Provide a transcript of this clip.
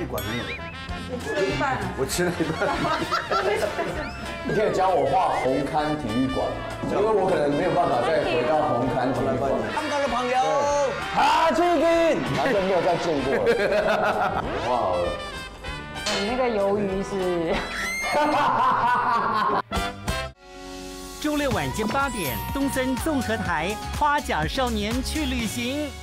这馆没有。 我吃了一半了。 我吃了一半。 你可以教我画红磡体育馆吗？因为我可能没有办法再回到红磡体育馆。 香港的朋友， 哈奇金，完全没有再见过了。画好了。 你那个鱿鱼是。 周六晚间8点，东森综合台《花甲少年去旅行》。